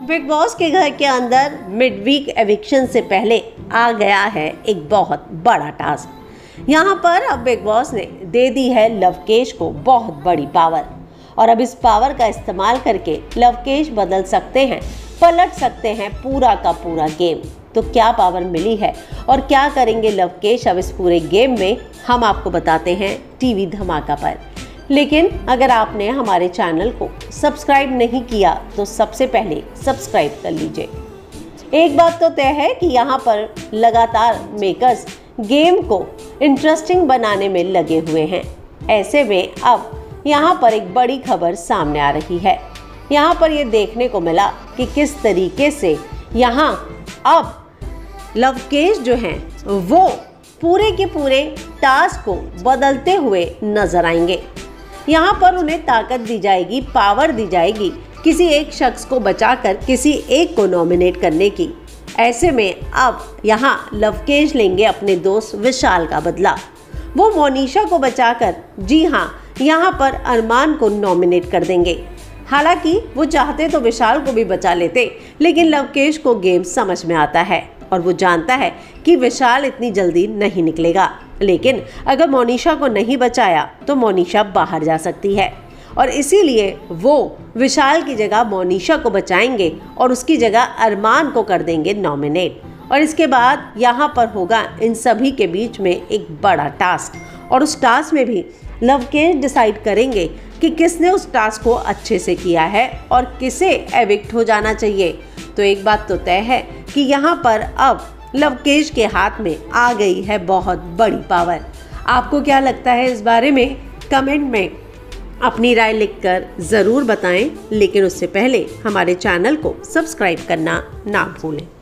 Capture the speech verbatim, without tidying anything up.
Big boss के घर के अंदर मिड वीक एविक्शन से पहले आ गया है एक बहुत बड़ा टास्क। यहाँ पर अब बिग बॉस ने दे दी है लवकेश को बहुत बड़ी पावर और अब इस पावर का इस्तेमाल करके लवकेश बदल सकते हैं, पलट सकते हैं पूरा का पूरा गेम। तो क्या पावर मिली है और क्या करेंगे लवकेश अब इस पूरे गेम में, हम आपको बताते हैं टीवी धमाका पर। लेकिन अगर आपने हमारे चैनल को सब्सक्राइब नहीं किया तो सबसे पहले सब्सक्राइब कर लीजिए। एक बात तो तय है कि यहाँ पर लगातार मेकर्स गेम को इंटरेस्टिंग बनाने में लगे हुए हैं। ऐसे में अब यहाँ पर एक बड़ी खबर सामने आ रही है। यहाँ पर ये देखने को मिला कि किस तरीके से यहाँ अब लवकेश जो हैं वो पूरे के पूरे टास्क को बदलते हुए नजर आएंगे। यहाँ पर उन्हें ताकत दी जाएगी, पावर दी जाएगी किसी एक शख्स को बचाकर किसी एक को नॉमिनेट करने की। ऐसे में अब यहाँ लवकेश लेंगे अपने दोस्त विशाल का बदला। वो मोनिशा को बचाकर जी हाँ यहाँ पर अरमान को नॉमिनेट कर देंगे। हालांकि वो चाहते तो विशाल को भी बचा लेते, लेकिन लवकेश को गेम समझ में आता है और वो जानता है कि विशाल इतनी जल्दी नहीं निकलेगा। लेकिन अगर मोनिशा को नहीं बचाया तो मोनिशा बाहर जा सकती है और इसीलिए वो विशाल की जगह मोनिशा को बचाएंगे और उसकी जगह अरमान को कर देंगे नॉमिनेट। और इसके बाद यहाँ पर होगा इन सभी के बीच में एक बड़ा टास्क और उस टास्क में भी लवकेश डिसाइड करेंगे कि किसने उस टास्क को अच्छे से किया है और किसे एविक्ट हो जाना चाहिए। तो एक बात तो तय है कि यहाँ पर अब लवकेश के हाथ में आ गई है बहुत बड़ी पावर। आपको क्या लगता है इस बारे में? कमेंट में अपनी राय लिखकर ज़रूर बताएं, लेकिन उससे पहले हमारे चैनल को सब्सक्राइब करना ना भूलें।